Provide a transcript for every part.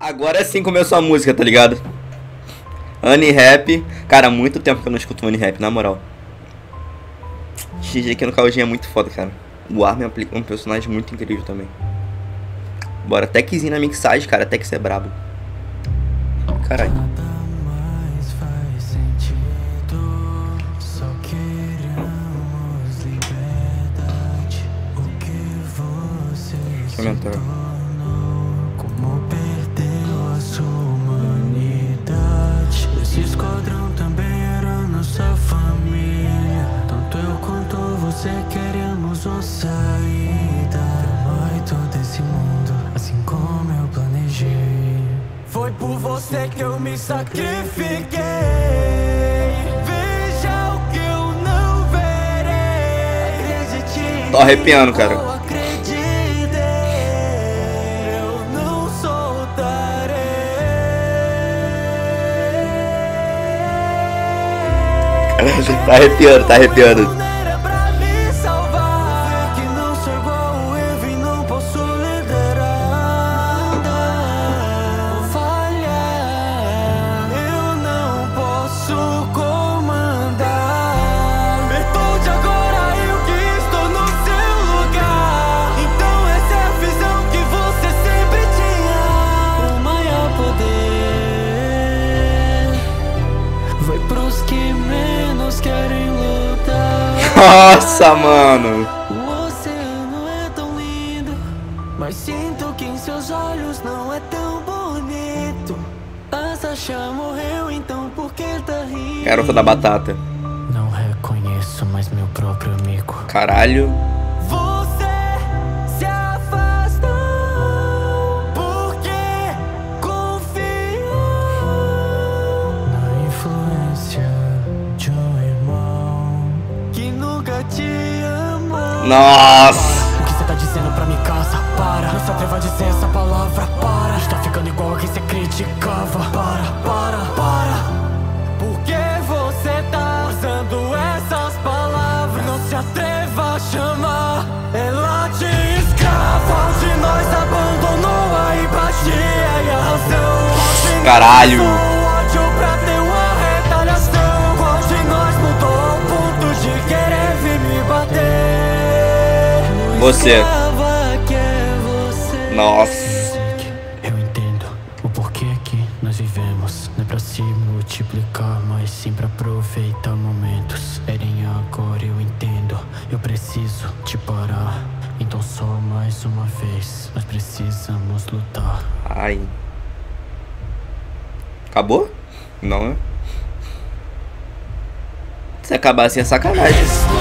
Agora sim começou a música, tá ligado? Unirap. Cara, há muito tempo que eu não escuto Unirap, na moral. XG aqui no Caldinho é muito foda, cara. O Armin é um personagem muito incrível também. Bora, techzinho na mixagem, cara. Tex é brabo. Caralho. Deixa eu aumentar. Como perdeu a sua humanidade. Esse esquadrão também era nossa família. Tanto eu quanto você queremos uma saída. Amar todo esse mundo, assim como eu planejei. Foi por você que eu me sacrifiquei. Veja o que eu não verei. Acredite. Tô arrepiando, cara. Tá arrepiando, tá arrepiando. Nossa, mano. O oceano é tão lindo, mas sinto que em seus olhos não é tão bonito. A Sasha morreu, então por que tá rindo? Garota da batata. Não reconheço mais meu próprio amigo. Caralho. Você se afastou porque confiou na influência de um irmão que nunca te amou. Nossa. O que você tá dizendo pra mim, casa? Para, não se atreva a dizer essa palavra. Para, está ficando igual a quem você criticava. Para. Por que você tá usando essas palavras? Não se atreva a chamar ela de escrava. Qual de nós abandonou a empatia e a razão? Caralho. Ódio pra ter uma retaliação. Qual de nós mudou ao ponto de querer vir me bater? Você. Você. Nossa. Eu entendo o porquê que nós vivemos. Não é pra se multiplicar, mas sim pra aproveitar momentos. Erem agora, eu entendo. Eu preciso te parar. Então só mais uma vez nós precisamos lutar. Ai. Acabou? Não, né? Se acabar assim é sacanagem.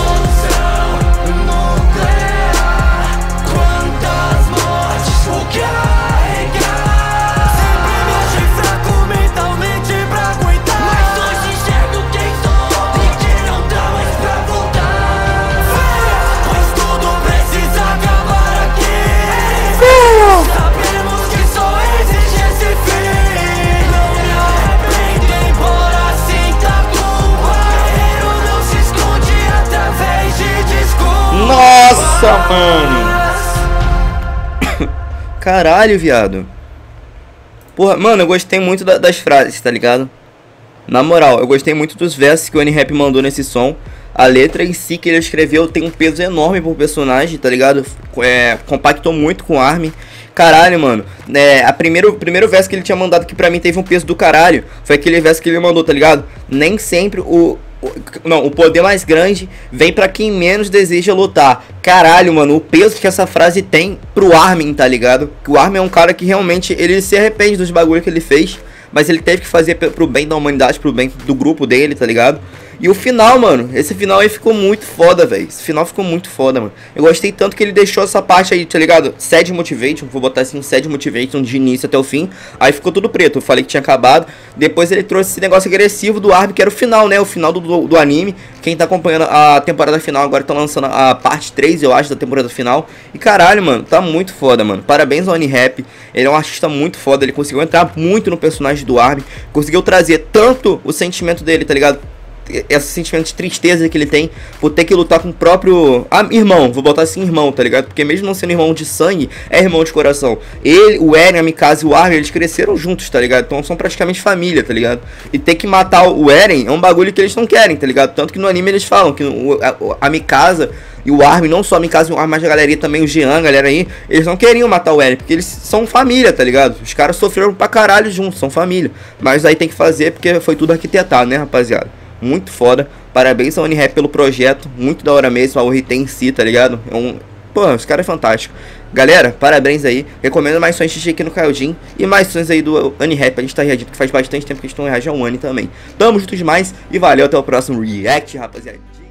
Nossa, mano. Caralho, viado. Porra, mano, eu gostei muito das frases, tá ligado? Na moral, eu gostei muito dos versos que o Unirap mandou nesse som. A letra em si que ele escreveu tem um peso enorme pro personagem, tá ligado? Compactou muito com o Armin. Caralho, mano. O primeiro verso que ele tinha mandado que pra mim teve um peso do caralho foi aquele verso que ele mandou, tá ligado? Nem sempre o poder mais grande vem pra quem menos deseja lutar. Caralho, mano, o peso que essa frase tem pro Armin, tá ligado? Que o Armin é um cara que realmente, ele se arrepende dos bagulho que ele fez, mas ele teve que fazer pro bem da humanidade, pro bem do grupo dele, tá ligado? E o final, mano, esse final aí ficou muito foda, velho. Esse final ficou muito foda, mano. Eu gostei tanto que ele deixou essa parte aí, tá ligado? Sad Motivation, vou botar assim, Sad Motivation de início até o fim. Aí ficou tudo preto, eu falei que tinha acabado. Depois ele trouxe esse negócio agressivo do Armin, que era o final, né? O final do anime. Quem tá acompanhando a temporada final agora tá lançando a parte 3, eu acho, da temporada final. E caralho, mano, tá muito foda, mano. Parabéns ao Unirap. Ele é um artista muito foda, ele conseguiu entrar muito no personagem do Armin. Conseguiu trazer tanto o sentimento dele, tá ligado? esse sentimento de tristeza que ele tem por ter que lutar com o próprio irmão, vou botar assim, irmão, tá ligado? Porque mesmo não sendo irmão de sangue, é irmão de coração. Ele, o Eren, a Mikasa e o Armin, eles cresceram juntos, tá ligado? Então são praticamente família, tá ligado? E ter que matar o Eren é um bagulho que eles não querem, tá ligado? Tanto que no anime eles falam que a Mikasa e o Armin, não só a Mikasa e o Armin, mas a galera também, o Jean, a galera aí, eles não queriam matar o Eren, porque eles são família, tá ligado? Os caras sofreram pra caralho juntos, são família. Mas aí tem que fazer porque foi tudo arquitetado, né, rapaziada? Muito foda. Parabéns ao Unirap pelo projeto. Muito da hora mesmo. A URT em si, tá ligado? Pô, esse cara é fantástico. Galera, parabéns aí. Recomendo mais sons de aqui no Kaiojin. E mais sons aí do Unirap. A gente tá reagindo, que faz bastante tempo que a gente não reage ao Ani também. Tamo juntos demais. E valeu, até o próximo React, rapaziada.